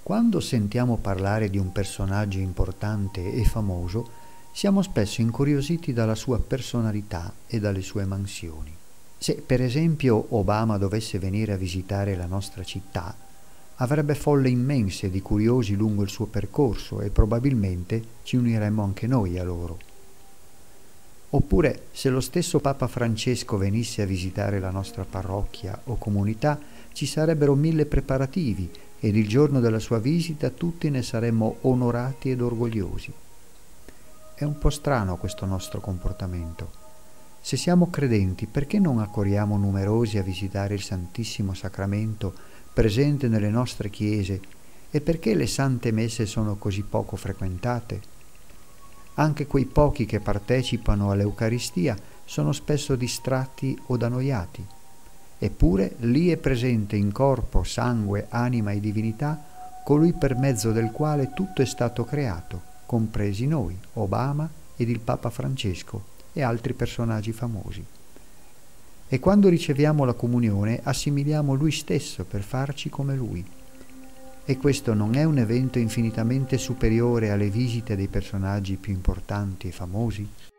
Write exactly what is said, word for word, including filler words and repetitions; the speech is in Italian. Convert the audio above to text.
Quando sentiamo parlare di un personaggio importante e famoso, siamo spesso incuriositi dalla sua personalità e dalle sue mansioni. Se per esempio Obama dovesse venire a visitare la nostra città, avrebbe folle immense di curiosi lungo il suo percorso e probabilmente ci uniremmo anche noi a loro. Oppure, se lo stesso Papa Francesco venisse a visitare la nostra parrocchia o comunità, ci sarebbero mille preparativi ed il giorno della sua visita tutti ne saremmo onorati ed orgogliosi. È un po' strano questo nostro comportamento. Se siamo credenti, perché non accorriamo numerosi a visitare il Santissimo Sacramento presente nelle nostre chiese e perché le sante messe sono così poco frequentate? Anche quei pochi che partecipano all'Eucaristia sono spesso distratti o annoiati. Eppure lì è presente in corpo, sangue, anima e divinità colui per mezzo del quale tutto è stato creato, compresi noi, Obama ed il Papa Francesco e altri personaggi famosi. E quando riceviamo la comunione assimiliamo lui stesso per farci come lui. E questo non è un evento infinitamente superiore alle visite dei personaggi più importanti e famosi?